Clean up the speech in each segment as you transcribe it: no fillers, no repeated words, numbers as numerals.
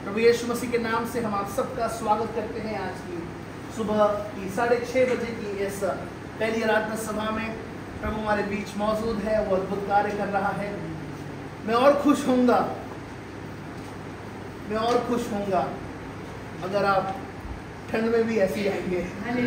प्रभु यीशु मसीह के नाम से हम आप सबका स्वागत करते हैं आज की सुबह की 6:30 बजे की इस पहली आराधना सभा में। प्रभु हमारे बीच मौजूद है, वो अद्भुत कार्य कर रहा है। मैं और खुश होऊंगा अगर आप ठंड में भी ऐसे ही आएंगे।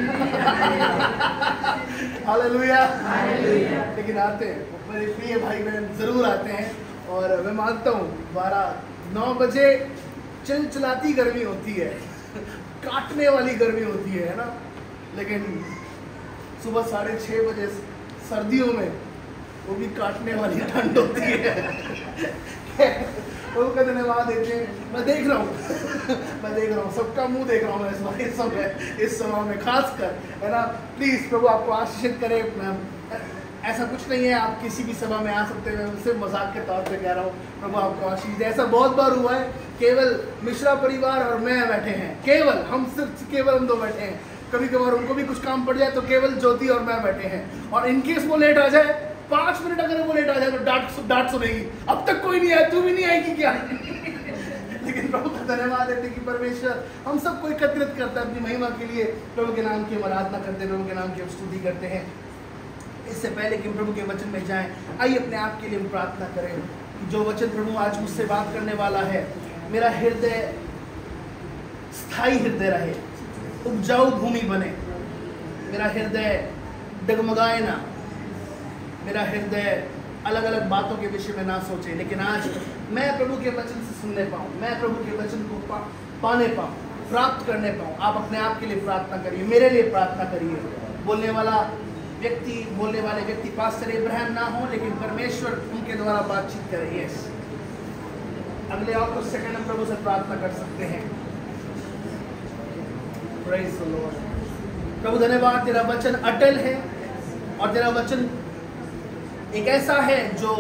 हालेलुया। लेकिन आते हैं, मेरे प्रिय भाई बहन जरूर आते हैं। और मैं मानता हूँ 9 बजे चिलचिलाती गर्मी होती है, काटने वाली गर्मी होती है ना। लेकिन सुबह 6:30 बजे सर्दियों में वो भी काटने वाली ठंड होती है। वो का धन्यवाद देते हैं। मैं देख रहा हूँ सबका मुंह देख रहा हूँ इस समय में खासकर, है ना। प्लीज प्रभु आपको आशीषित करे। ऐसा कुछ नहीं है, आप किसी भी सभा में आ सकते हैं। मैं सिर्फ मजाक के तौर पे कह रहा हूँ। प्रभु आपको आशीष दे। ऐसा बहुत बार हुआ है, केवल मिश्रा परिवार और मैं बैठे हैं, केवल हम दो बैठे हैं। कभी कभार उनको भी कुछ काम पड़ जाए तो केवल ज्योति और मैं बैठे हैं। और इनकेस वो लेट आ जाए 5 मिनट, अगर वो लेट आ जाए तो डांट सुनेगी, अब तक कोई नहीं आया, तू भी नहीं आएगी क्या? लेकिन प्रभु का धन्यवाद देते कि परमेश्वर हम सबको एकत्रित करता है अपनी महिमा के लिए। प्रभु के नाम की हम आराधना करते हैं, प्रभु के नाम की हम स्तुति करते हैं। इससे पहले कि हम प्रभु के वचन में जाएं, आइए अपने आप के लिए हम प्रार्थना करें कि जो वचन प्रभु आज मुझसे बात करने वाला है, मेरा हृदय स्थायी हृदय रहे, उपजाऊ भूमि बने। मेरा हृदय डगमगाए ना, मेरा हृदय अलग अलग बातों के विषय में ना सोचे, लेकिन आज मैं प्रभु के वचन से सुनने पाऊँ, मैं प्रभु के वचन को पाने पाऊँ, प्राप्त करने पाऊँ। आप अपने आप के लिए प्रार्थना करिए, मेरे लिए प्रार्थना करिए। बोलने वाले व्यक्ति पास्टर इब्राहिम ना हो, लेकिन परमेश्वर उनके द्वारा बातचीत करे। यस, अगले और कुछ सेकंड हम प्रभु से प्रार्थना कर सकते हैं। Praise the Lord. प्रभु धन्यवाद, तेरा वचन अटल है और तेरा वचन एक ऐसा है जो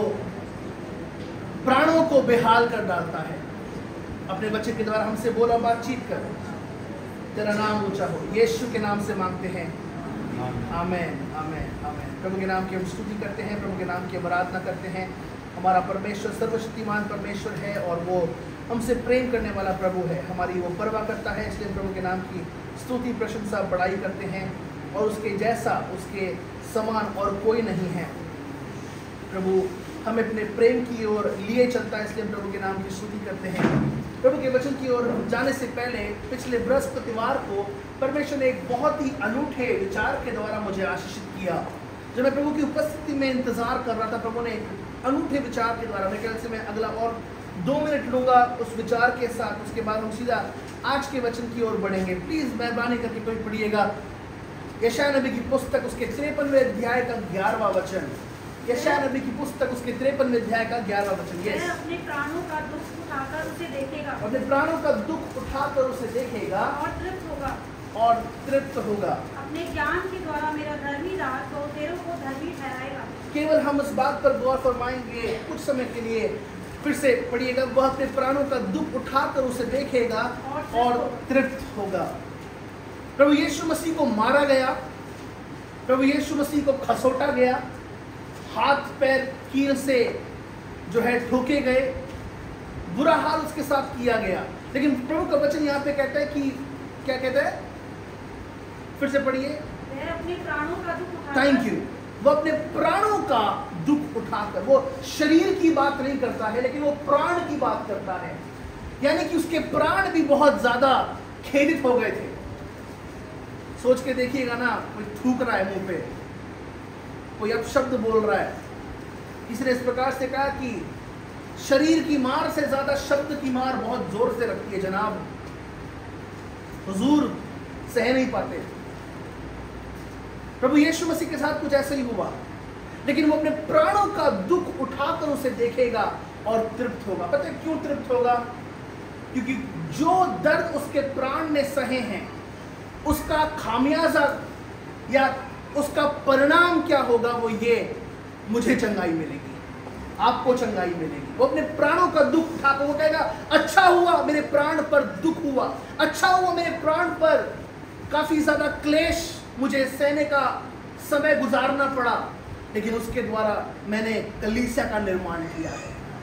प्राणों को बेहाल कर डालता है। अपने वचन के द्वारा हमसे बोला, बातचीत कर। तेरा नाम ऊंचा हो, यीशु के नाम से मांगते हैं, आमेन, आमेन, आमेन। प्रभु के नाम की हम स्तुति करते हैं, प्रभु के नाम की हम आराधना करते हैं। हमारा परमेश्वर सर्वशक्तिमान परमेश्वर है और वो हमसे प्रेम करने वाला प्रभु है। हमारी वो परवाह करता है, इसलिए प्रभु के नाम की स्तुति, प्रशंसा, बड़ाई करते हैं। और उसके जैसा, उसके समान और कोई नहीं है। प्रभु हमें अपने प्रेम की ओर लिए चलता है, इसलिए हम प्रभु के नाम की स्तुति करते हैं। प्रभु के वचन की ओर जाने से पहले पिछले बृहस्पतिवार को परमेश्वर ने एक बहुत ही अनूठे विचार के द्वारा मुझे आशीषित किया। जब मैं प्रभु की उपस्थिति में इंतजार कर रहा था, प्रभु ने एक अनूठे विचार के द्वारा, मेरे ख्याल से मैं अगला और 2 मिनट लूँगा उस विचार के साथ, उसके बाद हम सीधा आज के वचन की ओर बढ़ेंगे। प्लीज़ मेहरबानी करके कोई पढ़िएगा यशायाह नबी की पुस्तक, उसके 53वें अध्याय का 11वां वचन। यशायाह नबी की पुस्तक, उसके 53वें अध्याय का 11वां वचन। यस, अपने प्राणों का दुख उठाकर उसे देखेगा, अपने प्राणों का दुख उठाकर उसे देखेगा और तृप्त होगा। अपने ज्ञान के द्वारा मेरा धर्मी राज तो तेरों को धर्मी ठहराएगा। केवल हम इस बात पर गौर फरमाएंगे कुछ समय के लिए। फिर से पढ़िएगा, वह अपने प्राणों का दुख उठाकर उसे देखेगा और तृप्त होगा। प्रभु यीशु मसीह को मारा गया, प्रभु यीशु मसीह को खसोटा गया, हाथ पैर कील से जो है ठोके गए, बुरा हाल उसके साथ किया गया। लेकिन प्रभु का वचन यहाँ पे कहता है कि क्या कहता है? फिर से पढ़िए। वह अपने प्राणों का दुख उठाकर, थैंक यू। वो अपने प्राणों का दुख उठाकर, वो शरीर की बात नहीं करता है, लेकिन वो प्राण की बात करता है। यानी कि उसके प्राण भी बहुत ज्यादा खेदित हो गए थे। सोच के देखिएगा ना, कोई थूक रहा है मुंह पे, कोई अपशब्द बोल रहा है। किसी ने इस प्रकार से कहा कि शरीर की मार से ज्यादा शब्द की मार बहुत जोर से लगती है जनाब, हुजूर सह नहीं पाते। प्रभु यीशु मसीह के साथ कुछ ऐसा ही हुआ, लेकिन वो अपने प्राणों का दुख उठाकर उसे देखेगा और तृप्त होगा। पता है क्यों तृप्त होगा? क्योंकि जो दर्द उसके प्राण ने सहे हैं, उसका खामियाजा या उसका परिणाम क्या होगा? वो ये, मुझे चंगाई मिलेगी, आपको चंगाई मिलेगी। वो अपने प्राणों का दुख उठाकर वो कहेगा, अच्छा हुआ मेरे प्राण पर दुख हुआ, अच्छा हुआ मेरे प्राण पर काफी ज्यादा क्लेश मुझे सहने का समय गुजारना पड़ा, लेकिन उसके द्वारा मैंने कलीसिया का निर्माण किया है।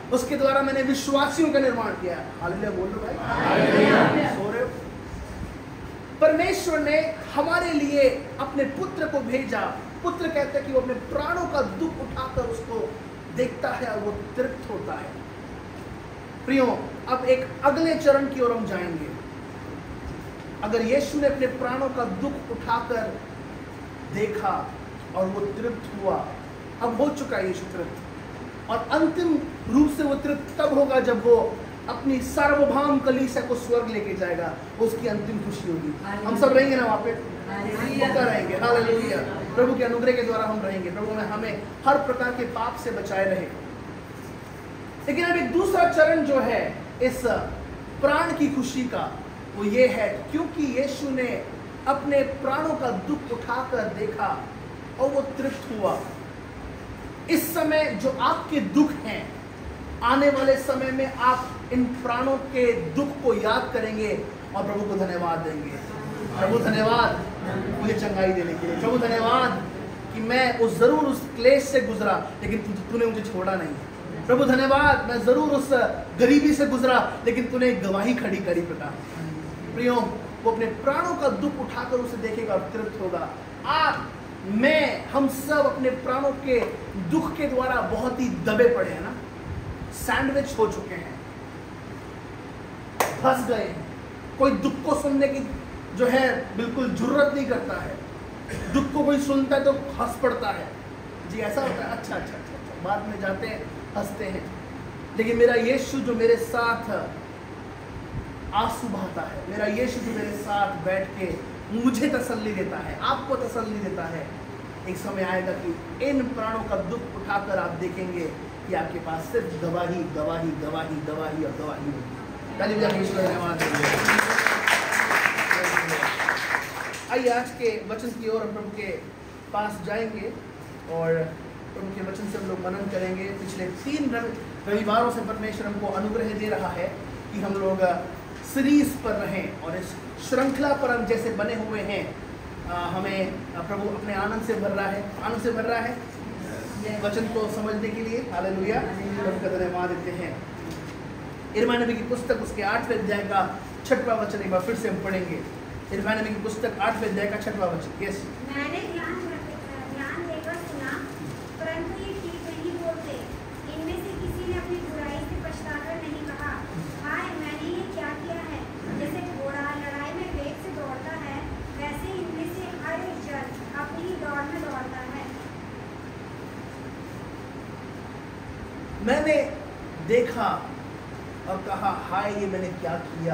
उसके द्वारा मैंने विश्वासियों का निर्माण किया। हालेलुया बोल लो भाई, सो रहे हो? परमेश्वर ने हमारे लिए अपने पुत्र को भेजा। पुत्र कहते हैं कि वो अपने प्राणों का दुख उठाकर उसको देखता है और वो तृप्त होता है। प्रियो, अब एक अगले चरण की ओर हम जाएंगे। अगर यीशु ने अपने प्राणों का दुख उठाकर देखा और वो तृप्त हुआ, अब हो चुका है यीशु तृप्त, और अंतिम रूप से वो तृप्त तब होगा जब वो अपनी सार्वभौम कलीसिया को स्वर्ग लेके जाएगा। उसकी अंतिम खुशी होगी। हम सब रहेंगे ना वहाँ पे? पक्का रहेंगे। हालेलुया। प्रभु के अनुग्रह के द्वारा हम रहेंगे। प्रभु ने हमें हर प्रकार के पाप से बचाए रहे। लेकिन अब एक दूसरा चरण जो है इस प्राण की खुशी का, वो ये है क्योंकि यीशु ने अपने प्राणों का दुख उठाकर देखा और वो तृप्त हुआ। इस समय जो आपके दुख हैं, आने वाले समय में आप इन प्राणों के दुख को याद करेंगे और प्रभु को धन्यवाद देंगे। प्रभु धन्यवाद मुझे चंगाई देने के लिए। प्रभु धन्यवाद कि मैं जरूर उस क्लेश से गुजरा लेकिन तूने मुझे छोड़ा नहीं। प्रभु धन्यवाद, मैं जरूर उस गरीबी से गुजरा लेकिन तूने गवाही खड़ी करी। पिता प्रियो, वो अपने प्राणों का दुख उठाकर उसे देखेगा और तृप्त होगा। आप, मैं, हम सब अपने प्राणों के दुख के द्वारा बहुत ही दबे पड़े हैं ना, सैंडविच हो चुके हैं, फंस गए हैं। कोई दुख को सुनने की जो है बिल्कुल जुर्रत नहीं करता है। दुख को कोई सुनता है तो हंस पड़ता है। जी ऐसा होता है, अच्छा अच्छा अच्छा अच्छा, बाद में जाते हैं हंसते हैं। लेकिन मेरा यीशु जो मेरे साथ आंसू बहाता है, मेरा यीशु जो मेरे साथ बैठ के मुझे तसल्ली देता है, आपको तसल्ली देता है, एक समय आएगा कि इन प्राणों का दुख उठाकर आप देखेंगे कि आपके पास सिर्फ गवाही गवाही गवाही गवाही और गवाही होगी। आइए आज के वचन की ओर हम प्रभु के पास जाएंगे और प्रभु के वचन से हम लोग मनन करेंगे। पिछले 3 रविवारों से परमेश्वर हमको अनुग्रह दे रहा है कि हम लोग सीरीज पर रहें और इस श्रृंखला पर हम जैसे बने हुए हैं, हमें प्रभु अपने आनंद से भर रहा है, आनंद से भर रहा है वचन को समझने के लिए। हालेलुया, प्रभु का धन्यवाद देते हैं। यिर्मयाह नबी की पुस्तक उसके 8वें अध्याय का 6वां वचन एक बार फिर से हम पढ़ेंगे। यिर्मयाह नबी की पुस्तक 8वें अध्याय का 6वां वचन। यस, मैंने ध्यान देकर सुना, परंतु ये ठीक नहीं बोलते। इनमें से किसी ने अपनी बुराई से पछताकर नहीं कहा, हाय मैंने ये क्या किया है। जैसे घोड़ा लड़ाई में वेग से दौड़ता है, वैसे इनमें से हर एक जन अपनी दौड़ में दौड़ता है। मैंने देखा और कहा, हाय ये मैंने क्या किया।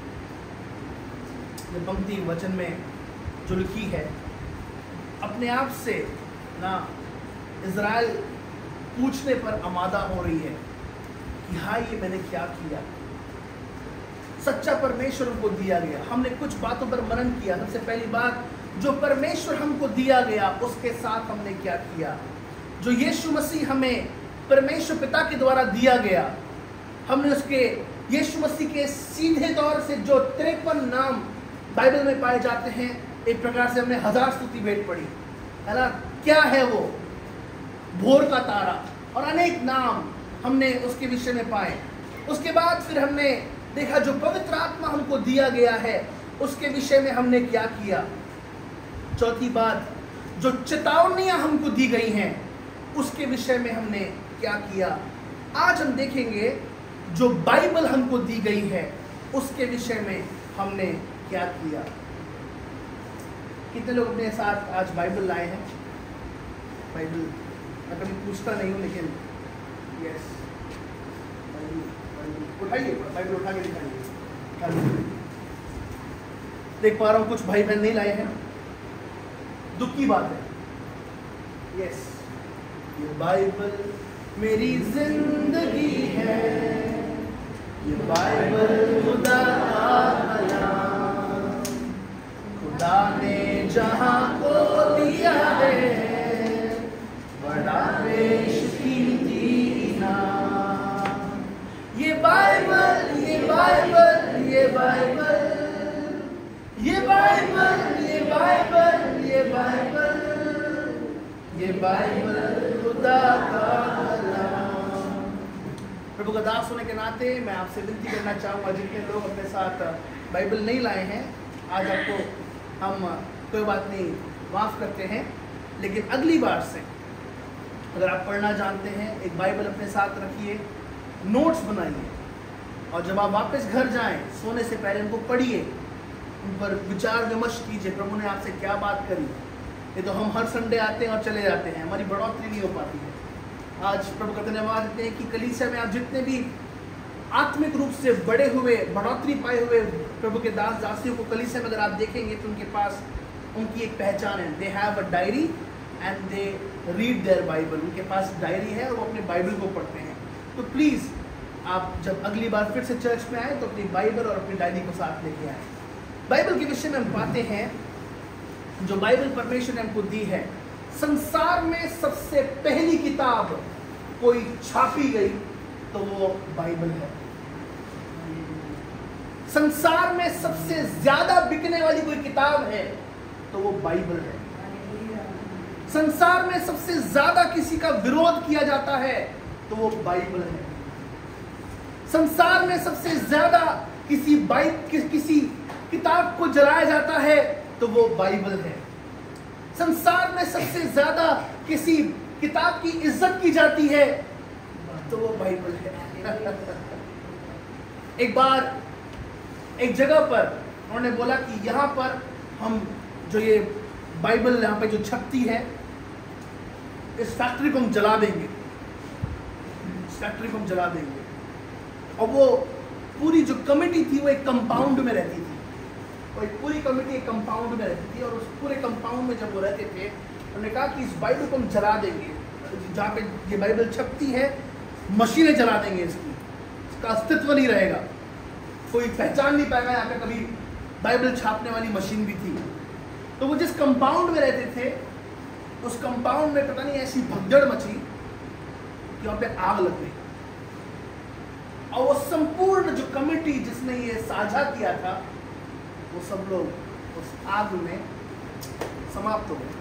ये पंक्ति वचन में जो लिखी है, अपने आप से ना इज़राइल पूछने पर आमादा हो रही है कि हाय ये मैंने क्या किया। सच्चा परमेश्वर हमको दिया गया, हमने कुछ बातों पर मनन किया। सबसे पहली बात, जो परमेश्वर हमको दिया गया उसके साथ हमने क्या किया। जो यीशु मसीह हमें परमेश्वर पिता के द्वारा दिया गया, हमने उसके यीशु मसीह के सीधे तौर से जो 53 नाम बाइबल में पाए जाते हैं, एक प्रकार से हमने 1000 स्तुति भेंट पढ़ी है ना। क्या है वो? भोर का तारा और अनेक नाम हमने उसके विषय में पाए। उसके बाद फिर हमने देखा जो पवित्र आत्मा हमको दिया गया है उसके विषय में हमने क्या किया। चौथी बात, जो चेतावनियां हमको दी गई हैं उसके विषय में हमने क्या किया। आज हम देखेंगे जो बाइबल हमको दी गई है उसके विषय में हमने क्या किया। कितने लोग अपने साथ आज बाइबल लाए हैं? बाइबल मैं कभी पूछता नहीं हूँ लेकिन यस, उठाइए, बाइबल उठा के दिखाइए। देख पा रहा हूँ कुछ भाई बहन नहीं लाए हैं, दुख की बात है। यस, ये बाइबल मेरी जिंदगी है, ये बाइबल खुदा का कलाम, खुदा ने जहां को दिया है बड़ा बेशकीमती इनाम। ये बाइबल ये बाइबल ये बाइबल ये बाइबल ये बाइबल ये बाइबल ये बाइबल खुदा का कलाम। प्रभु का दास होने के नाते मैं आपसे विनती करना चाहूँगा, जितने लोग अपने साथ बाइबल नहीं लाए हैं, आज आपको हम कोई बात नहीं माफ़ करते हैं, लेकिन अगली बार से अगर आप पढ़ना जानते हैं, एक बाइबल अपने साथ रखिए, नोट्स बनाइए, और जब आप वापस घर जाएं सोने से पहले उनको पढ़िए, उन पर विचार विमर्श कीजिए, प्रभु ने आपसे क्या बात करी। ये तो हम हर संडे आते हैं और चले जाते हैं, हमारी बढ़ोतरी नहीं हो पाती है। आज प्रभु का धन्यवाद देते हैं कि कलीसिया में आप जितने भी आत्मिक रूप से बड़े हुए, बढ़ोतरी पाए हुए प्रभु के दास दासियों को कलीसिया में अगर आप देखेंगे तो उनके पास उनकी एक पहचान है। They have a diary and they read their Bible. उनके पास डायरी है और वो अपने बाइबल को पढ़ते हैं। तो प्लीज़ आप जब अगली बार फिर से चर्च में आए तो अपनी बाइबल और अपनी डायरी को साथ लेके आए। बाइबल के विषय में हम पाते हैं, जो बाइबल परमेश्वर ने हमको दी है, संसार में सबसे पहली किताब कोई छापी गई तो वो बाइबल है। संसार में सबसे ज्यादा बिकने वाली कोई किताब है तो वो बाइबल है। संसार में सबसे ज्यादा किसी का विरोध किया जाता है तो वो बाइबल है। संसार में सबसे ज्यादा किसी किताब को जलाया जाता है तो वो बाइबल है। संसार में सबसे ज्यादा किसी किताब की इज्जत की जाती है तो वो बाइबल है। एक बार एक जगह पर उन्होंने बोला कि यहाँ पर हम जो ये बाइबल यहाँ पे जो छपती है, इस फैक्ट्री को हम जला देंगे, इस फैक्ट्री को हम जला देंगे। और वो पूरी जो कमेटी थी वो एक कंपाउंड में रहती थी, और एक पूरी कमेटी एक कंपाउंड में रहती थी। और उस पूरे कंपाउंड में जब वो रहते थे, उन्होंने कहा कि इस बाइबल को हम जला देंगे, जहाँ पे ये बाइबल छपती है मशीनें जला देंगे, इसका अस्तित्व नहीं रहेगा, कोई पहचान नहीं पाएगा यहाँ पे कभी बाइबल छापने वाली मशीन भी थी। तो वो जिस कंपाउंड में रहते थे, उस कंपाउंड में पता नहीं ऐसी भगदड़ मची कि वहाँ पे आग लग गई, और वो संपूर्ण जो कमेटी जिसने ये साझा किया था, वो सब लोग उस आग में समाप्त हो गए।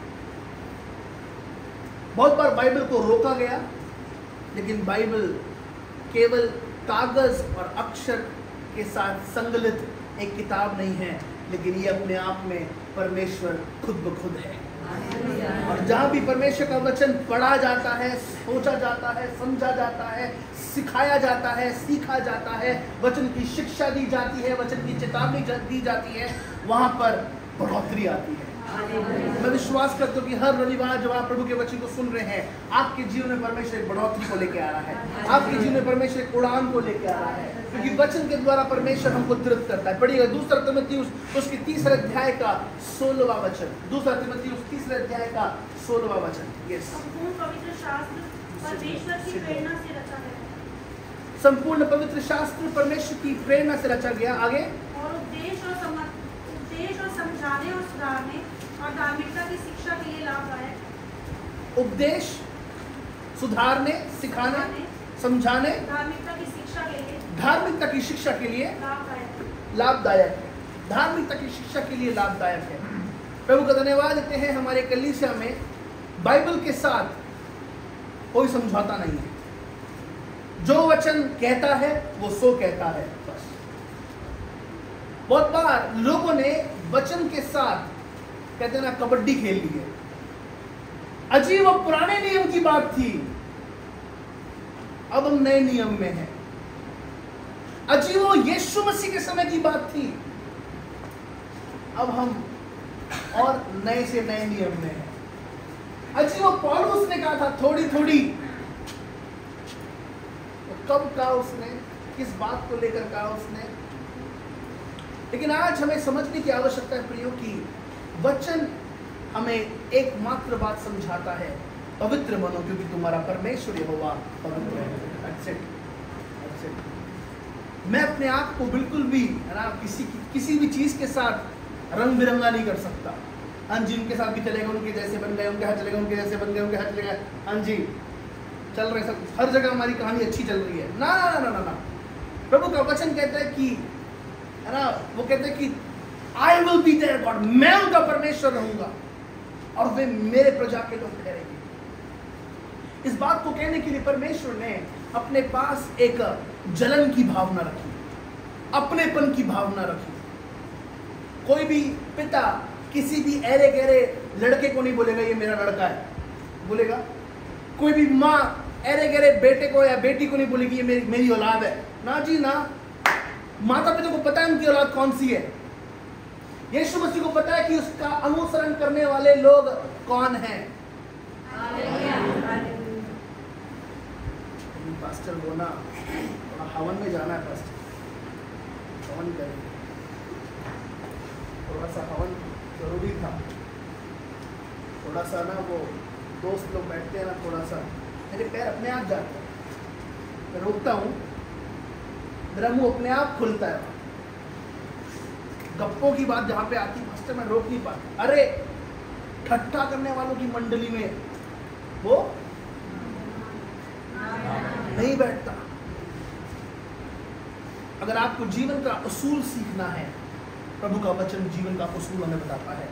बहुत बार बाइबल को रोका गया, लेकिन बाइबल केवल कागज और अक्षर के साथ संकलित एक किताब नहीं है, लेकिन ये अपने आप में परमेश्वर खुद ब खुद है। और जहाँ भी परमेश्वर का वचन पढ़ा जाता है, सोचा जाता है, समझा जाता है, सिखाया जाता है, सीखा जाता है, वचन की शिक्षा दी जाती है, वचन की चेतावनी दी जाती है, वहाँ पर बढ़ोतरी आती है। मैं विश्वास करता हूँ कि हर रविवार जब आप प्रभु के वचन को सुन रहे हैं, आपके जीवन में परमेश्वर एक बढ़ोतरी को लेके आ रहा है, आपके जीवन में परमेश्वर एक उड़ान को लेके आ रहा है, क्योंकि वचन के द्वारा परमेश्वर हमको दृढ़ करता है। पढ़िएगा 2 तिमुथियुस उसके 3 अध्याय का 16वां वचन, 2 तिमुथियुस 3 अध्याय का 16वां वचन। यस, संपूर्ण पवित्र शास्त्र परमेश्वर की प्रेरणा से रचा गया, संपूर्ण पवित्र शास्त्र परमेश्वर की प्रेरणा से रचा गया। आगे, और उपदेश और समझाने और सुधारने और धार्मिकता की शिक्षा के लिए लाभदायक। उपदेश, सुधारने, सिखाने, समझाने, धार्मिकता की शिक्षा के लिए, धार्मिकता की शिक्षा के लिए लाभदायक है। धार्मिकता की शिक्षा के लिए लाभदायक है। प्रभु का धन्यवाद देते हैं, हमारे कलीसिया में बाइबल के साथ कोई समझौता नहीं है। जो वचन कहता है वो सो कहता है, बस। बहुत बार लोगों ने वचन के साथ कहते ना कबड्डी खेल ली है। अजीब और पुराने नियम की बात थी, अब हम नए नियम में हैं। अजीब वो यीशु मसीह के समय की बात थी, अब हम और नए से नए नियम में हैं। अजीब वो पौलुस ने कहा था थोड़ी थोड़ी, कब कहा उसने, किस बात को लेकर कहा उसने। लेकिन आज हमें समझने की आवश्यकता है प्रियो कि वचन हमें एकमात्र बात समझाता है, पवित्र बनो क्योंकि तुम्हारा परमेश्वर यहोवा पवित्र है। That's it. That's it. मैं अपने आप को बिल्कुल भी है ना किसी भी चीज के साथ रंग बिरंगा नहीं कर सकता। हाँ जी, उनके साथ भी चलेगा, उनके जैसे बन गए, उनके हाथ चलेगा, उनके जैसे बन गए, उनके हाथ चलेगा, हाँ जी चल रहे सब, हर जगह हमारी कहानी अच्छी चल रही है। ना ना ना ना ना, प्रभु का वचन कहता है कि है ना, वो कहते हैं कि I will be there God, मैं उनका परमेश्वर रहूंगा और वे मेरे प्रजा के लोग ठहरेंगे। इस बात को कहने के लिए परमेश्वर ने अपने पास एक जलन की भावना रखिए, अपनेपन की भावना रखिए। कोई भी पिता किसी भी ऐरे गहरे लड़के को नहीं बोलेगा ये मेरा लड़का है, बोलेगा। कोई भी माँ ऐरे गहरे बेटे को या बेटी को नहीं बोलेगी ये मेरी औलाद है। ना जी ना, माता पिता को पता है उनकी औलाद कौन सी है। यीशु मसीह को पता है कि उसका अनुसरण करने वाले लोग कौन हैं। पास्टर वो ना थोड़ा हवन में जाना है, पास्टर हवन करेंगे, थोड़ा सा हवन जरूरी था। थोड़ा सा ना वो दोस्त लोग बैठते हैं ना, थोड़ा सा मेरे पैर अपने आप जाते हैं, मैं रोकता हूँ, मेरा मुंह अपने आप खुलता है। गप्पों की बात जहाँ पे आती है मैं रोक नहीं पाता। अरे ठट्ठा करने वालों की मंडली में वो नहीं बैठता। अगर आपको जीवन का उसूल सीखना है, प्रभु का वचन जीवन का उसूल हमें बताता है।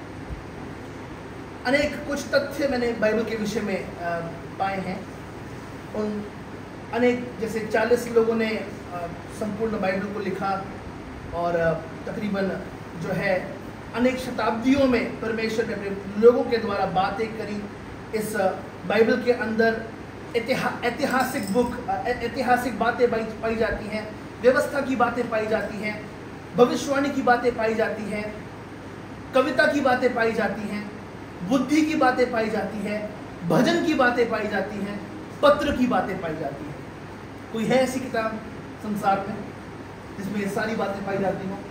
अनेक कुछ तथ्य मैंने बाइबल के विषय में पाए हैं। उन अनेक जैसे 40 लोगों ने संपूर्ण बाइबल को लिखा और तकरीबन जो है अनेक शताब्दियों में परमेश्वर ने अपने लोगों के द्वारा बातें करी। इस बाइबल के अंदर ऐतिहासिक बातें पाई जाती हैं, व्यवस्था की बातें पाई जाती हैं, भविष्यवाणी की बातें पाई जाती हैं, कविता की बातें पाई जाती हैं, बुद्धि की बातें पाई जाती हैं, भजन की बातें पाई जाती हैं, पत्र की बातें पाई जाती हैं। कोई है ऐसी किताब संसार में जिसमें ये सारी बातें पाई जाती हो?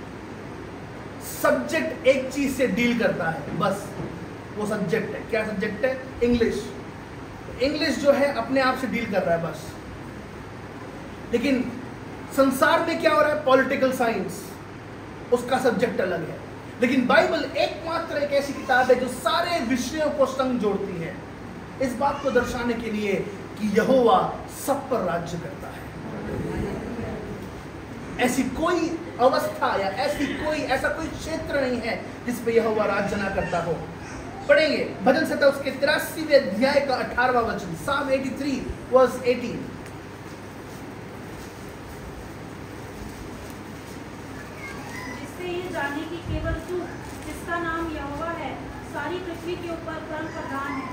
सब्जेक्ट एक चीज से डील करता है, बस वो सब्जेक्ट है। क्या सब्जेक्ट है? इंग्लिश। इंग्लिश जो है अपने आप से डील कर रहा है बस। लेकिन संसार में क्या हो रहा है? पॉलिटिकल साइंस, उसका सब्जेक्ट अलग है। लेकिन बाइबल एकमात्र एक ऐसी किताब है जो सारे विषयों को संग जोड़ती है, इस बात को दर्शाने के लिए कि यहोवा सब पर राज्य करता है। ऐसी कोई अवस्था या ऐसा कोई क्षेत्र नहीं है जिस पे यहोवा राज्य ना करता हो। पढ़ेंगे भजन संहिता उसके 83वें अध्याय का 18वां वचन, Psalm 83 verse 18। जिससे ये जाने की केवल तू जिसका नाम यहोवा है सारी पृथ्वी के ऊपर परम प्रधान है।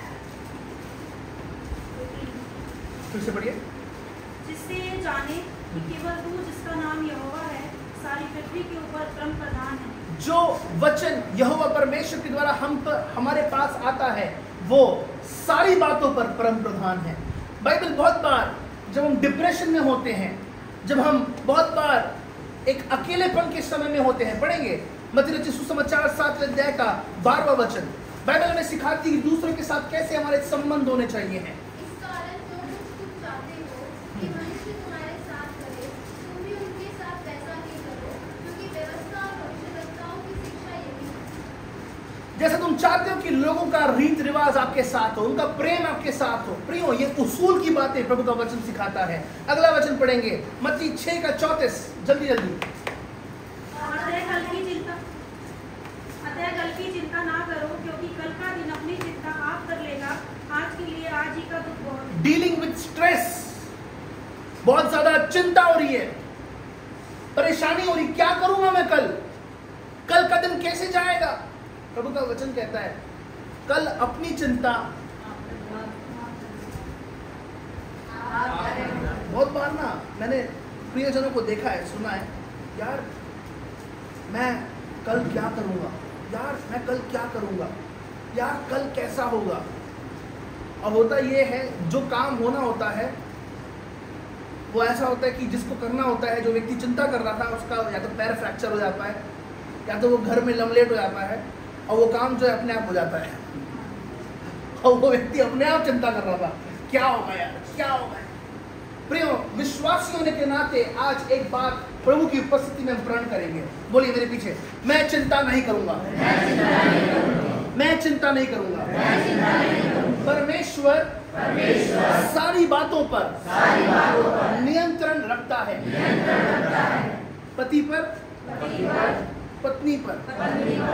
फिर से पढ़िए। जिससे ये जाने कि केवल तू जिसका नाम यहोवा है सारी पृथ्वी के ऊपर परम प्रधान है। जो वचन यहोवा परमेश्वर के द्वारा हमारे पास आता है वो सारी बातों पर परम प्रधान है। बाइबल बहुत बार जब हम डिप्रेशन में होते हैं, जब हम बहुत बार एक अकेलेपन के समय में होते हैं, पढ़ेंगे मत्ती रचित सुसमाचार 7वें अध्याय का 12वां वचन। बाइबल हमें सिखाती है कि दूसरों के साथ कैसे हमारे संबंध होने चाहिए हैं। इस कारण जो कुछ तुम चाहते हो कि मनुष्य तुम्हारे साथ करे, तुम भी उनके साथ वैसा ही करो, क्योंकि व्यवस्था और भविष्यवक्ताओं की शिक्षा यही है। जैसे तुम चाहते हो कि लोगों का रीत रिवाज आपके साथ हो, उनका प्रेम आपके साथ हो। प्रियो, ये उसूल की बातें प्रभु का वचन सिखाता है। अगला वचन पढ़ेंगे मत्ती 6 का 34, जल्दी जल्दी। अतः कल की चिंता ना करो, क्योंकि कल का दिन अपनी चिंता आप कर लेगा। आज के लिए आज ही का दुख बहुत। डीलिंग विद स्ट्रेस, बहुत ज्यादा चिंता हो रही है, परेशानी हो रही, क्या करूंगा मैं कल का दिन कैसे जाएगा? प्रभु का वचन कहता है कल अपनी चिंता। बहुत बार ना मैंने प्रियजनों को देखा है, सुना है, यार मैं कल क्या करूंगा, यार मैं कल क्या करूंगा, यार कल कैसा होगा। अब होता ये है, जो काम होना होता है वो ऐसा होता है कि जिसको करना होता है, जो व्यक्ति चिंता कर रहा था उसका या तो पैर फ्रैक्चर हो जाता है, या तो वो घर में लमलेट हो जाता है, और वो काम जो है अपने आप हो जाता है। और वो व्यक्ति अपने आप चिंता कर रहा था, क्या होगा यार, क्या होगा। प्रियो, विश्वासी होने के नाते आज एक बात प्रभु की उपस्थिति में हम प्रण करेंगे। बोलिए मेरे पीछे, मैं चिंता नहीं करूंगा, मैं चिंता नहीं करूंगा। परमेश्वर सारी बातों पर नियंत्रण रखता है। पति पर, पत्नी पर,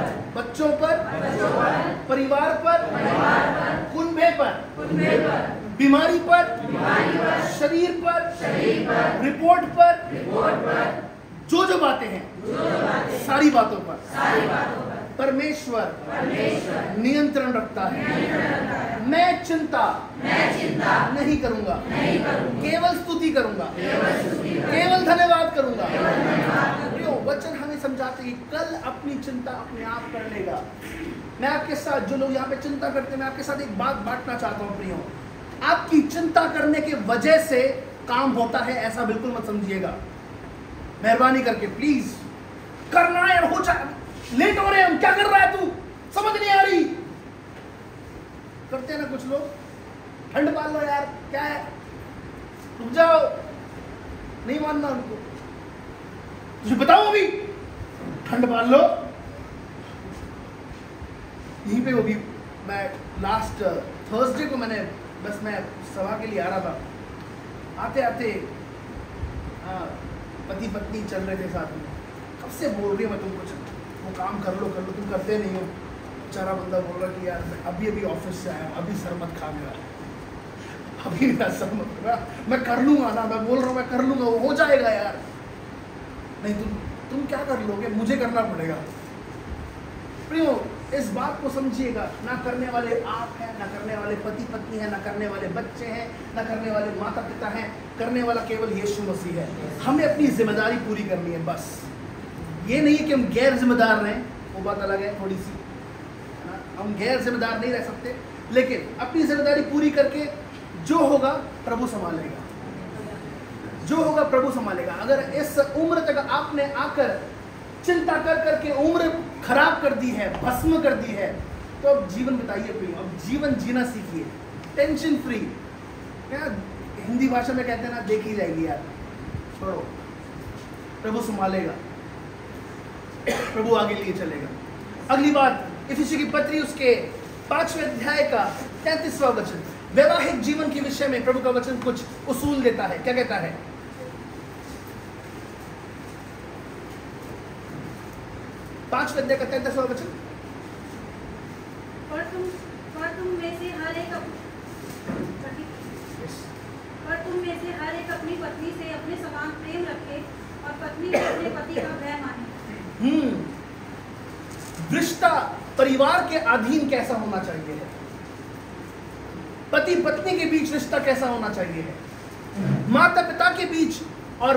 बच्चों पर, परिवार पर, कुनबे पर, बीमारी पर, शरीर पर, रिपोर्ट पर, जो बातें हैं सारी बातों पर परमेश्वर नियंत्रण रखता है। मैं चिंता नहीं करूंगा, केवल स्तुति करूंगा, केवल धन्यवाद करूंगा। क्यों? वचन हमें समझाते हैं कल अपनी चिंता अपने आप कर लेगा। मैं आपके साथ, जो लोग यहाँ पे चिंता करते हैं, मैं आपके साथ एक बात बांटना चाहता हूँ प्रियो। आपकी चिंता करने के वजह से काम होता है ऐसा बिल्कुल मत समझिएगा। मेहरबानी करके प्लीज, करना है हो जाए, लेट हो रहे हैं हम, क्या कर रहा है तू, समझ नहीं आ रही, करते हैं ना कुछ लोग। ठंड पाल लो यार, क्या है, रुक जाओ, नहीं मानना उनको, तुझे बताओ अभी, ठंड पाल लो। यहीं पे वो भी मैं लास्ट थर्सडे को मैं सभा के लिए आ रहा था, आते आते पति पत्नी चल रहे थे साथ में। कब से बोल रही हूँ मैं तुमको, वो काम कर लो, तुम करते नहीं हो। बेचारा बंदा बोल रहा कि यार अभी ऑफिस से आया, अभी सर मत खा मेरा, अभी मेरा सर मत खा, मैं कर लूंगा ना, मैं बोल रहा हूँ मैं कर लूंगा, वो हो जाएगा यार। नहीं तुम क्या कर लोगे, मुझे करना पड़ेगा। प्रियो, इस बात को समझिएगा, ना करने वाले आप हैं, ना करने वाले पति पत्नी हैं, ना करने वाले बच्चे हैं, ना करने वाले माता पिता हैं, करने वाला केवल यीशु मसीह है। हमें अपनी जिम्मेदारी पूरी करनी है बस। ये नहीं है कि हम गैर जिम्मेदार रहें, वो बात अलग है थोड़ी सी, है ना, हम गैर जिम्मेदार नहीं रह सकते, लेकिन अपनी जिम्मेदारी पूरी करके जो होगा प्रभु संभालेगा, जो होगा प्रभु संभालेगा। अगर इस उम्र तक आपने आकर चिंता कर करके उम्र खराब कर दी है, भस्म कर दी है, तो अब जीवन बिताइए प्रिय, अब जीवन जीना सीखिए, टेंशन फ्री। क्या हिंदी भाषा में कहते हैं ना, देखी जाएगी यार, छोड़ो, प्रभु संभालेगा, प्रभु आगे लिए चलेगा। अगली बात, इफिसी की पत्री उसके 5वें अध्याय का 33वां वचन, वैवाहिक जीवन के विषय में प्रभु का वचन कुछ उसूल देता है। क्या कहता है? 5वें अध्याय का 33वां वचन, पर तुम में से हर एक अपनी पत्नी से अपने समान प्रेम रखे और पत्नी को अपने पति का भय माने। रिश्ता परिवार के अधीन कैसा होना चाहिए है, पति पत्नी के बीच रिश्ता कैसा होना चाहिए है, माता पिता के बीच और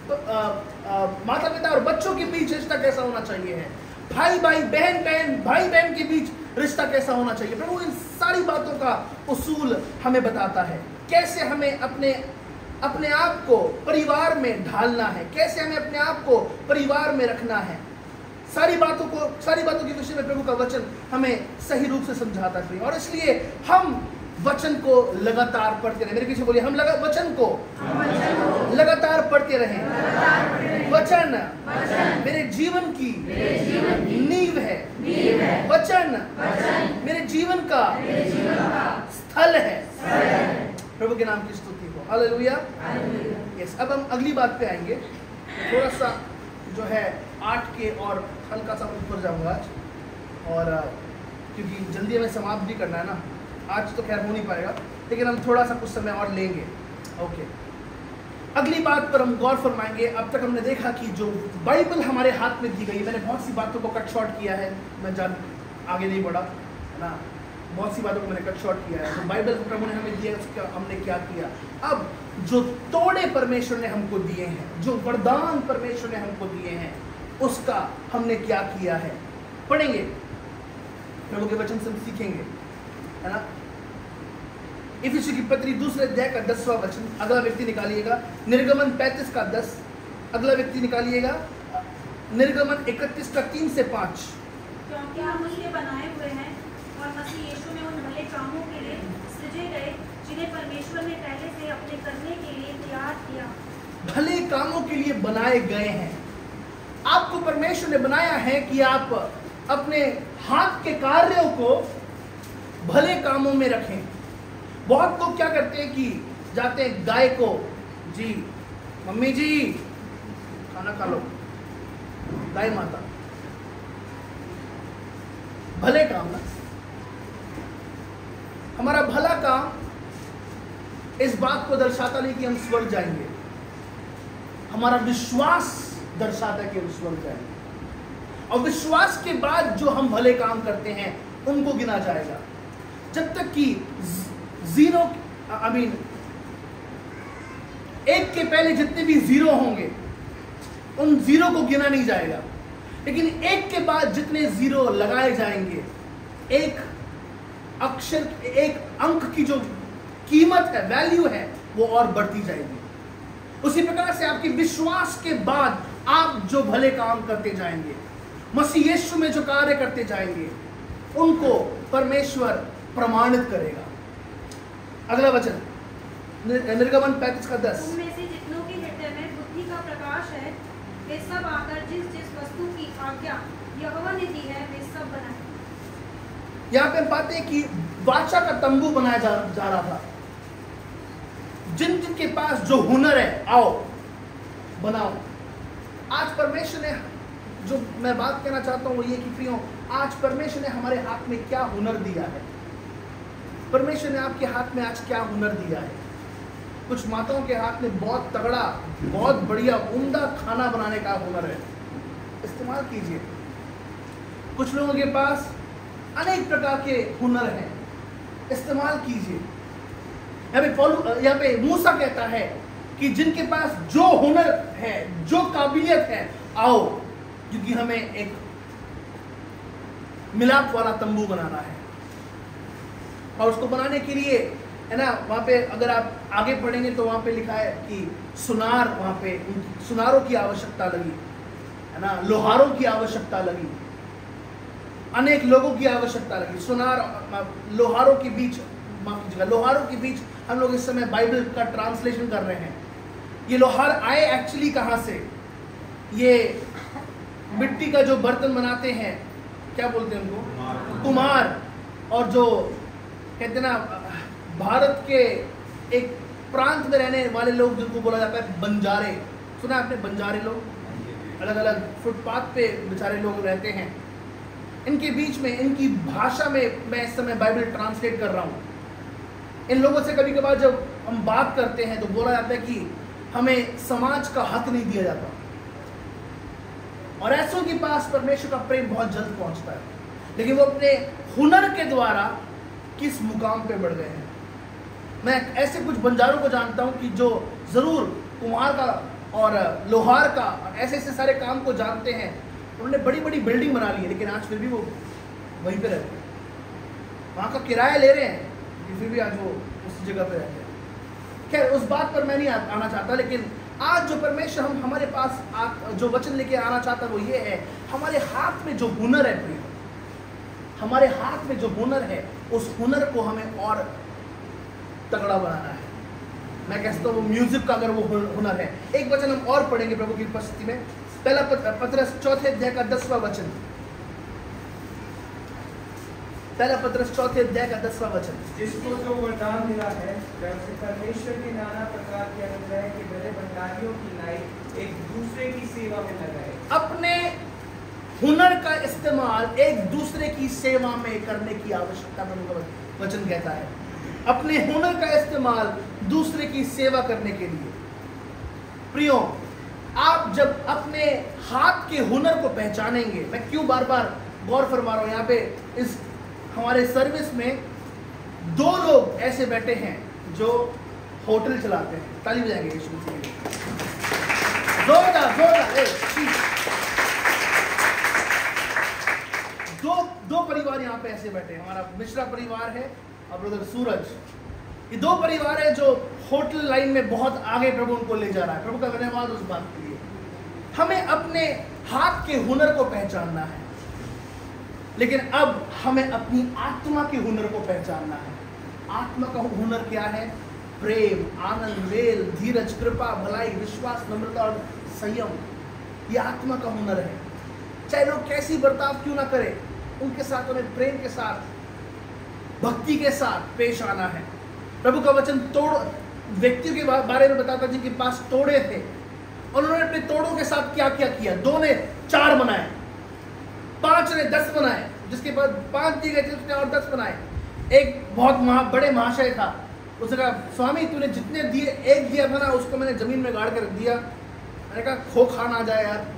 माता पिता और बच्चों के बीच रिश्ता कैसा होना चाहिए है, भाई भाई बहन भाई बहन के बीच रिश्ता कैसा होना चाहिए। प्रभु इन सारी बातों का उसूल हमें बताता है, कैसे हमें अपने आप को परिवार में ढालना है, कैसे हमें अपने आप को परिवार में रखना है। सारी बातों के विषय में प्रभु का वचन हमें सही रूप से समझाता है, और इसलिए हम वचन को लगातार पढ़ते रहे। मेरे पीछे बोलिए, हम वचन को लगातार पढ़ते रहें। वचन मेरे जीवन की नींव है, वचन मेरे जीवन का स्थल है। प्रभु के नाम की स्तुति हो, हालेलुया। यस, अब हम अगली बात पे आएंगे। थोड़ा सा जो है 8 के और हल्का सा ऊपर जाऊंगा आज, और क्योंकि जल्दी हमें समाप्त भी करना है ना, आज तो खैर हो नहीं पाएगा, लेकिन हम थोड़ा सा कुछ समय और लेंगे। ओके, अगली बात पर हम गौर फरमाएंगे। अब तक हमने देखा कि जो बाइबल हमारे हाथ में दी गई, मैंने बहुत सी बातों को कट शॉर्ट किया है, मैं आगे नहीं बढ़ा, है ना, बहुत सी बातों को मैंने कट शॉर्ट किया है। तो बाइबल प्रभु ने हमें दिया, उसका हमने क्या किया। अब जो तोड़े परमेश्वर ने हमको दिए हैं, जो वरदान परमेश्वर ने हमको दिए हैं, उसका हमने क्या किया है, पढ़ेंगे, प्रभु के वचन से हम सीखेंगे, है ना। इफिसी की पत्री 2 अध्याय का 10वां वचन, अगला व्यक्ति निकालिएगा। निर्गमन 35 का 10, अगला व्यक्ति निकालिएगा। निर्गमन 31 का 3 से 5। क्योंकि हम उसके बनाए हुए हैं और मसीह यीशु में उन भले कामों के लिए सृजे गए जिन्हें परमेश्वर ने पहले से अपने करने के लिए तैयार किया। भले कामों के लिए बनाए गए हैं। आपको परमेश्वर ने बनाया है कि आप अपने हाथ के कार्यों को भले कामों में रखें। बहुत लोग क्या करते हैं कि जाते हैं गाय को, जी मम्मी जी खाना खा लो, गाय माता, भले काम ना, हमारा भला काम इस बात को दर्शाता नहीं कि हम स्वर्ग जाएंगे, हमारा विश्वास दर्शाता है कि हम स्वर्ग जाएंगे। और विश्वास के बाद जो हम भले काम करते हैं उनको गिना जाएगा। जब तक कि एक के पहले जितने भी जीरो होंगे उन जीरो को गिना नहीं जाएगा, लेकिन एक के बाद जितने जीरो लगाए जाएंगे, एक अक्षर, एक अंक की जो कीमत है, वैल्यू है, वो और बढ़ती जाएगी। उसी प्रकार से आपके विश्वास के बाद आप जो भले काम करते जाएंगे, मसीह यीशु में जो कार्य करते जाएंगे, उनको परमेश्वर प्रमाणित करेगा। अगला वचन निर्गमन 35:10। उनमें से जितनों के हृदय में बुद्धि का प्रकाश है, वे सब आकर जिस जिस वस्तु की आज्ञा यहोवा ने दी है वे सब बनाए। यहाँ पे हम पाते हैं कि वाचा का तंबू बनाया जा रहा था। जिन जिन के पास जो हुनर है, आओ बनाओ। आज परमेश्वर ने, जो मैं बात कहना चाहता हूँ वो ये कि प्रियो, आज परमेश्वर ने हमारे हाथ में क्या हुनर दिया है। परमेश्वर ने आपके हाथ में आज क्या हुनर दिया है। कुछ माताओं के हाथ में बहुत तगड़ा, बहुत बढ़िया, उम्दा खाना बनाने का हुनर है, इस्तेमाल कीजिए। कुछ लोगों के पास अनेक प्रकार के हुनर हैं, इस्तेमाल कीजिए। यहाँ पे मूसा कहता है कि जिनके पास जो हुनर है, जो काबिलियत है, आओ, क्योंकि हमें एक मिलाप वाला तंबू बनाना है। और उसको बनाने के लिए, है ना, वहां पे अगर आप आगे पढ़ेंगे तो वहां पे लिखा है कि सुनार, वहां पे सुनारों की आवश्यकता लगी, है ना, लोहारों की आवश्यकता लगी, अनेक लोगों की आवश्यकता लगी। सुनार, लोहारों के बीच, माफ कीजिएगा, लोहारों के बीच हम लोग इस समय बाइबल का ट्रांसलेशन कर रहे हैं। ये लोहार आए एक्चुअली कहां से? ये मिट्टी का जो बर्तन बनाते हैं, क्या बोलते हैं उनको? कुम्हार। और जो कहते हैं ना, भारत के एक प्रांत में रहने वाले लोग जिनको बोला जाता है बंजारे, सुना आपने? बंजारे लोग अलग अलग फुटपाथ पे बेचारे लोग रहते हैं। इनके बीच में, इनकी भाषा में मैं इस समय बाइबल ट्रांसलेट कर रहा हूँ। इन लोगों से कभी कभार जब हम बात करते हैं तो बोला जाता है कि हमें समाज का हक नहीं दिया जाता, और ऐसों के पास परमेश्वर का प्रेम बहुत जल्द पहुंचता है, लेकिन वो अपने हुनर के द्वारा किस मुकाम पे बढ़ गए हैं। मैं ऐसे कुछ बंजारों को जानता हूं कि जो जरूर कुम्हार का और लोहार का ऐसे ऐसे सारे काम को जानते हैं। उन्होंने बड़ी बड़ी बिल्डिंग बना ली है, लेकिन आज फिर भी वो वहीं पे रहते हैं, वहाँ का किराया ले रहे हैं, फिर भी आज वो उस जगह पे रहते हैं। खैर, उस बात पर मैं नहीं आना चाहता, लेकिन आज जो परमेश्वर हमारे पास जो वचन लेके आना चाहता है वो ये है, हमारे हाथ में जो हुनर है प्रिय, हमारे हाथ में जो हुनर है, उस हुनर को हमें और तगड़ा बनाना है। मैं कहता हूँ वो म्यूजिक का अगर वो हुनर है। एक वचन हम और पढ़ेंगे प्रभु की उपस्थिति में, पहला पतरस 4 अध्याय का 10वां वचन। पहला पतरस 4 अध्याय का 10वां वचन। जिसको जो वरदान मिला है, वैसे परमेश्वर के नाना प्रकार के अनुग्रह के भले भंडारियों की नाई एक दूसरे की सेवा में लगाए। अपने हुनर का इस्तेमाल एक दूसरे की सेवा में करने की आवश्यकता में वचन कहता है। अपने हुनर का इस्तेमाल दूसरे की सेवा करने के लिए। प्रियो, आप जब अपने हाथ के हुनर को पहचानेंगे, मैं क्यों बार बार गौर फरमा रहा हूं, यहाँ पे इस हमारे सर्विस में 2 लोग ऐसे बैठे हैं जो होटल चलाते हैं। ताली बजाएंगे यीशु मसीह के लिए, जोरदार जोरदार। दो परिवार यहाँ पे ऐसे बैठे हैं। हमारा मिश्रा परिवार है और ब्रदर सूरज। ये 2 परिवार है जो होटल लाइन में बहुत आगे प्रभु उनको ले जा रहा है। प्रभु का धन्यवाद उस बात के लिए। हमें अपने हाथ के हुनर को पहचानना है, लेकिन अब हमें अपनी आत्मा के हुनर को पहचानना है। आत्मा का हुनर क्या है? प्रेम, आनंद, मेल, धीरज, कृपा, भलाई, विश्वास, नम्रता और संयम। ये आत्मा का हुनर है। चाहे लोग कैसी बर्ताव क्यों ना करें, उनके साथ हमें प्रेम के साथ, भक्ति के साथ पेश आना है। प्रभु का वचन व्यक्तियों के बारे में बताता जिनके पास तोड़े थे, और उन्होंने अपने तोड़ों के साथ क्या क्या किया। 2 ने 4 बनाए, 5 ने 10 बनाए, जिसके बाद 5 दिए गए थे उसने और 10 बनाए। एक बहुत बड़े महाशय था, उसने कहा स्वामी तूने जितने दिए, एक दिया था ना उसको मैंने जमीन में गाड़ के रख दिया। मैंने कहा खो खा ना जाए यार।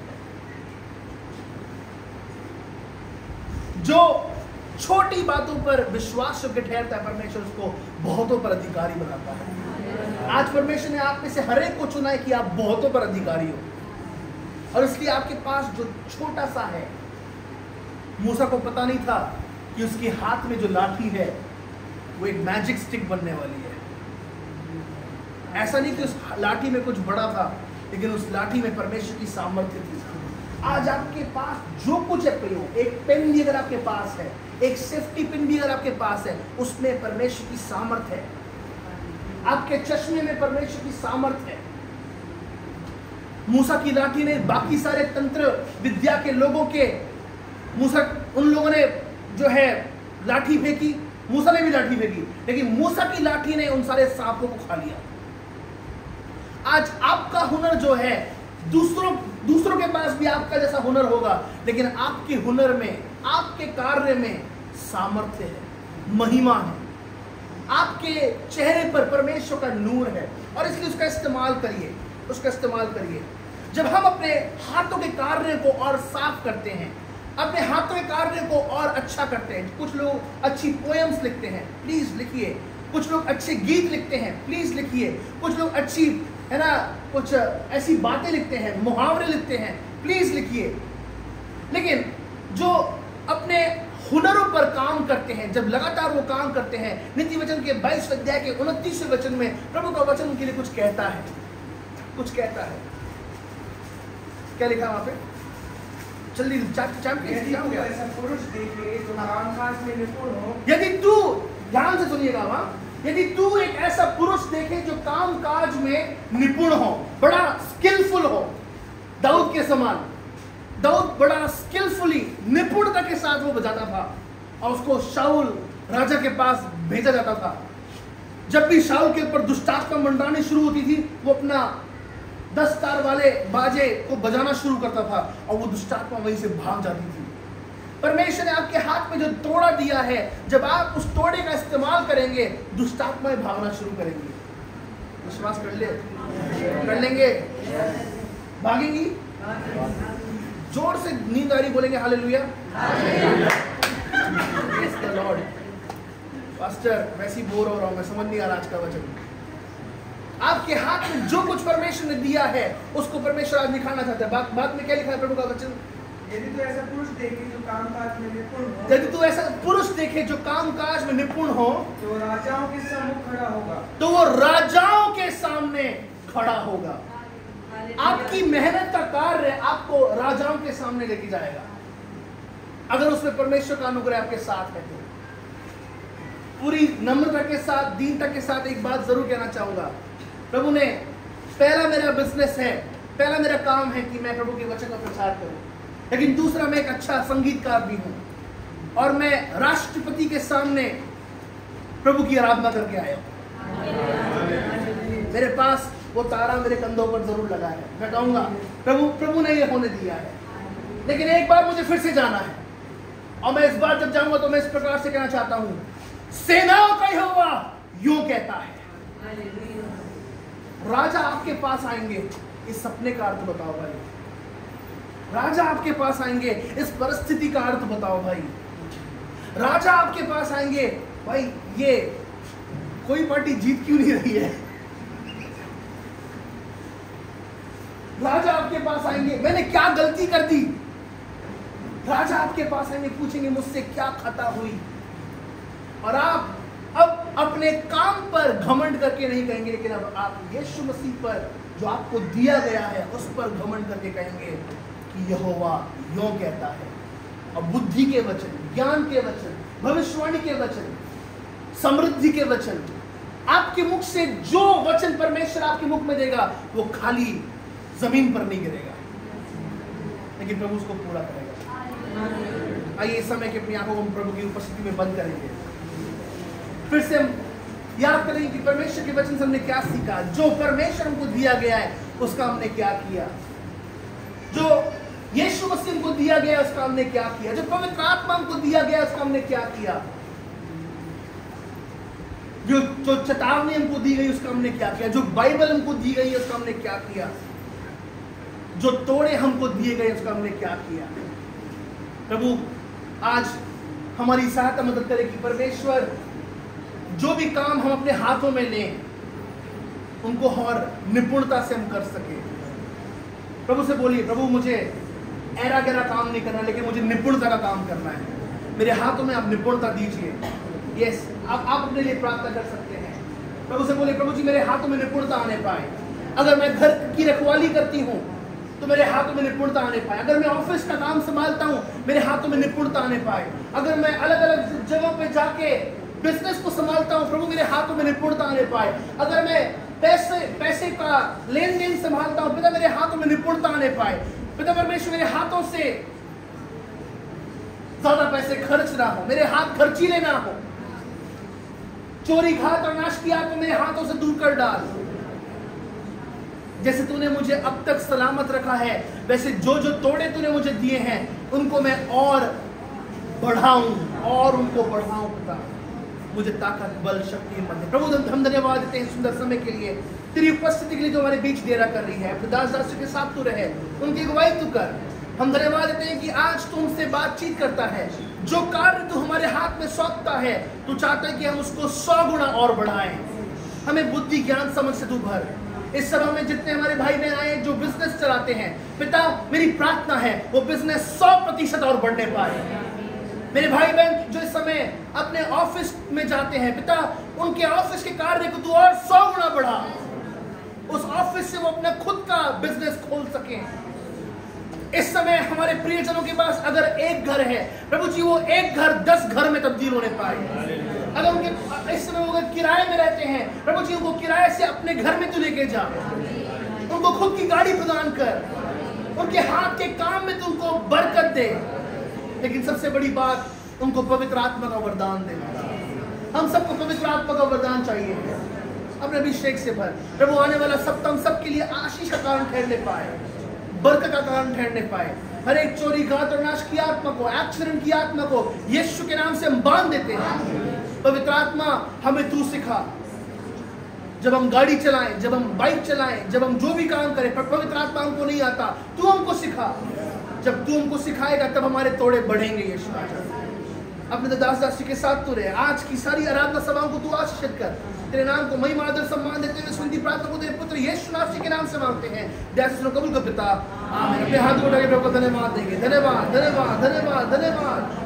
जो छोटी बातों पर विश्वास योग्य ठहरता है परमेश्वर उसको बहुतों पर अधिकारी बनाता है। आज परमेश्वर ने आप में से हर एक को चुना है कि आप बहुतों पर अधिकारी हो, और इसलिए आपके पास जो छोटा सा है, मूसा को पता नहीं था कि उसके हाथ में जो लाठी है वो एक मैजिक स्टिक बनने वाली है। ऐसा नहीं कि उस लाठी में कुछ बड़ा था, लेकिन उस लाठी में परमेश्वर की सामर्थ्य थी। आज आपके पास जो कुछ है प्रियो, एक पेन भी अगर आपके पास है, एक सेफ्टी पिन भी अगर आपके पास है, उसमें परमेश्वर की सामर्थ्य है। आपके चश्मे में परमेश्वर की सामर्थ्य है। मूसा की लाठी ने बाकी सारे तंत्र विद्या के लोगों के, मूसा उन लोगों ने जो है लाठी फेंकी, मूसा ने भी लाठी फेंकी, लेकिन मूसा की लाठी ने उन सारे सांपों को खा लिया। आज आपका हुनर जो है, दूसरों के पास भी आपका जैसा हुनर होगा, लेकिन आपके हुनर में, आपके कार्य में सामर्थ्य है, महिमा है, आपके चेहरे पर परमेश्वर का नूर है, और इसलिए उसका इस्तेमाल करिए, उसका इस्तेमाल करिए। जब हम अपने हाथों के कार्य को और साफ करते हैं, अपने हाथों के कार्य को और अच्छा करते हैं, कुछ लोग अच्छी पोएम्स लिखते हैं, प्लीज लिखिए। कुछ लोग अच्छे गीत लिखते हैं, प्लीज लिखिए। कुछ लोग अच्छी है ना कुछ ऐसी बातें लिखते हैं, मुहावरे लिखते हैं, प्लीज लिखिए। लेकिन जो अपने हुनरों पर काम करते हैं, जब लगातार वो काम करते हैं, नीति वचन के 22 अध्याय के 29वें वचन में प्रभु का वचन उनके लिए कुछ कहता है, कुछ कहता है। क्या लिखा वहां पे? जल्दी ऐसा पुरुष देखे जो कामकाज में निपुण हो, यदि तू, ध्यान से सुनिएगा वहां, यदि तू एक ऐसा पुरुष देखे जो कामकाज में निपुण हो, बड़ा स्किलफुल हो, दाऊद के समान। दाऊद बड़ा स्किलफुली, निपुणता के साथ वो बजाता था, और उसको शाऊल राजा के पास भेजा जाता था। जब भी शाऊल के ऊपर दुष्टात्मा मंडरानी शुरू होती थी, वो अपना 10 तार वाले बाजे को बजाना शुरू करता था, और वो दुष्टात्मा वहीं से भाग जाती थी। परमेश्वर ने आपके हाथ में जो तोड़ा दिया है, जब आप उस तोड़े का इस्तेमाल करेंगे, दुष्टात्माएं भागना शुरू करेंगी। विश्वास कर लेंगे? भागेंगी? जोर से नींद आ रही बोलेंगे hallelujah. Praise the Lord. Pastor वैसी बोर हो रहा हूं मैं, समझ नहीं आ रहा आज का वचन। आपके हाथ में जो कुछ परमेश्वर ने दिया है, उसको परमेश्वर आज दिखाना चाहता है। बात में क्या लिखा है प्रभु का वचन? यदि तो ऐसा पुरुष देखे जो कामकाज में निपुण हो, यदि तू ऐसा पुरुष देखे जो कामकाज में निपुण हो, तो राजाओं के सम्मुख खड़ा होगा, तो वो राजाओं के सामने खड़ा होगा। आपकी मेहनत का कार्य आपको राजाओं के सामने लेके जाएगा, अगर उसमें परमेश्वर का अनुग्रह आपके साथ है। तो पूरी नम्रता के साथ, दीनता के साथ एक बात जरूर कहना चाहूंगा। प्रभु ने, पहला मेरा बिजनेस है, पहला मेरा काम है कि मैं प्रभु के वचन का प्रचार करूं, लेकिन दूसरा मैं एक अच्छा संगीतकार भी हूं, और मैं राष्ट्रपति के सामने प्रभु की आराधना करके आया हूं। मेरे पास वो तारा मेरे कंधों पर जरूर लगा है, मैं कहूंगा प्रभु ने ये होने दिया है, लेकिन एक बार मुझे फिर से जाना है, और मैं इस बार जब जाऊंगा तो मैं इस प्रकार से कहना चाहता हूं, सेनाओं का यहोवा यूं कहता है। राजा आपके पास आएंगे, इस सपने का अर्थ बताओ भाई। राजा आपके पास आएंगे, इस परिस्थिति का अर्थ बताओ भाई। राजा आपके पास आएंगे, भाई ये कोई पार्टी जीत क्यों नहीं रही है। राजा आपके पास आएंगे, मैंने क्या गलती कर दी। राजा आपके पास आएंगे, पूछेंगे मुझसे क्या खता हुई, और आप अब अपने काम पर घमंड करके नहीं कहेंगे, लेकिन अब आप यीशु मसीह पर जो आपको दिया गया है उस पर घमंड करके कहेंगे कि यहोवा यूं कहता है। और बुद्धि के वचन, ज्ञान के वचन, भविष्यवाणी के वचन, समृद्धि के वचन, आपके मुख से जो वचन परमेश्वर आपके मुख में देगा वो खाली जमीन पर नहीं गिरेगा, लेकिन प्रभु उसको पूरा करेगा। आइए इस समय के अपनी आंखों को प्रभु की उपस्थिति में बंद करेंगे, फिर से हम याद करेंगे कि परमेश्वर के वचन से हमने क्या सीखा, जो परमेश्वर हमको दिया गया है उसका हमने क्या किया, जो यीशु मसीह को दिया गया उसका हमने क्या किया, जो पवित्र आत्मा हमको दिया गया उसका हमने क्या किया, जो चेतावनी हमको दी गई उसका हमने क्या किया, जो बाइबल हमको दी गई है उसका हमने क्या किया, जो तोड़े हमको दिए गए उसका हमने क्या किया। प्रभु आज हमारी सहायता मदद करे कि परमेश्वर जो भी काम हम अपने हाथों में लें उनको और निपुणता से हम कर सके। प्रभु से बोलिए, प्रभु मुझे ऐरा गैरा काम नहीं करना, लेकिन मुझे निपुणता का काम करना है। मेरे हाथों में आप निपुणता दीजिए। यस, आप अपने लिए प्रार्थना कर सकते हैं। प्रभु से बोलिए, प्रभु जी मेरे हाथों में निपुणता आने पाए। अगर मैं घर की रखवाली करती हूँ तो मेरे हाथों में निपुणता आने पाए। अगर मैं ऑफिस का काम संभालता हूँ मेरे हाथों में निपुणता आने पाए। अगर मैं अलग अलग जगहों पे जाके बिजनेस को संभालता हूँ, प्रभु मेरे हाथों में निपुणता आने पाए। अगर मैं पैसे का लेन देन संभालता हूँ, पिता मेरे हाथों में निपुणता आने पाए। पिता परमेश्वर मेरे हाथों से ज्यादा पैसे खर्च ना हो, मेरे हाथ खर्चीले ना हो। चोरी घात और नाश किया तो मेरे हाथों से दूर कर डाल। जैसे तूने मुझे अब तक सलामत रखा है, वैसे जो जो तोड़े तूने मुझे दिए हैं उनको मैं और बढ़ाऊं और उनको बढ़ाऊं। पिता मुझे ताकत, बल, शक्ति, हिम्मत दे। प्रभु हम धन्यवाद देते हैं सुंदर समय के लिए, तेरी उपस्थिति के लिए जो हमारे बीच डेरा कर रही है। दास दास के साथ तू रहे, उनकी अगुवाई तू कर। हम धन्यवाद देते हैं कि आज तू हमसे बातचीत करता है। जो कार्य तू हमारे हाथ में सौंपता है, तू चाहता है कि हम उसको 100 गुना और बढ़ाएं। हमें बुद्धि, ज्ञान, समझ से तू भर। इस सभा में जितने हमारे भाई बहन आए जो बिजनेस चलाते हैं, पिता मेरी प्रार्थना है वो बिजनेस 100% और बढ़ने पाए। मेरे भाई बहन जो इस समय अपने ऑफिस में जाते हैं, पिता उनके ऑफिस के कार्य को तू और 100 गुना बढ़ा। उस ऑफिस से वो अपना खुद का बिजनेस खोल सके। इस समय हमारे प्रियजनों के पास अगर एक घर है, प्रभु जी वो एक घर 10 घर में तब्दील होने पाए। अगर उनके इस समय वो किराए में रहते हैं, प्रभु जी उनको किराए से अपने घर में तू लेके जा। उनको खुद की गाड़ी प्रदान कर। उनके हाथ के काम में तू उनको बरकत दे। लेकिन सबसे बड़ी बात, उनको पवित्र आत्मा का वरदान दे। हम सबको पवित्र आत्मा का वरदान चाहिए। अपने अभिषेक से भर। प्रभु आने वाला सप्ताह हम सबके लिए आशीष का कारण ठहरने पाए, बरकत का कारण ठहरने पाए। हर एक चोरी, घात और नाश की आत्मा को, एक्सीडेंट की आत्मा को यीशु के नाम से हम बांध देते हैं। पवित्र आत्मा हमें तू सिखा। जब हम गाड़ी चलाएं, जब हम बाइक चलाएं, जब हम जो भी काम करें, पर पवित्र आत्मा हमको नहीं आता, तू हमको सिखा। जब तू हमको सिखाएगा तब हमारे तोड़े बढ़ेंगे। यीशु अपने दास दासी के साथ तू रहे। आज की सारी आराधना सभाओं को तू आशीषित कर। तेरे नाम को महिमा, आदर, सम्मान देते हुए सुनती प्रार्थना को तेरे पुत्र यीशु नासरी के नाम से मांगते हैं। दया कबूल कर पिता, आमीन। अपने हाथ उठा के प्रभु को धन्यवाद देंगे। धन्यवाद, धन्यवाद, धन्यवाद, धन्यवाद।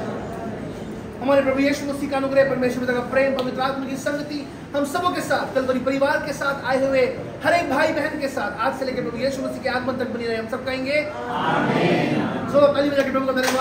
हमारे प्रभु यीशु मसीह का अनुग्रह, परमेश्वर पिता का प्रेम, पवित्र आत्मा की संगति हम सबों के साथ, कलवरी परिवार के साथ आए हुए हर एक भाई बहन के साथ आज से लेकर प्रभु यीशु मसीह के आगमन तक बनी रहे। हम सब कहेंगे आमीन। सो ताली बजा के प्रभु का धन्यवाद।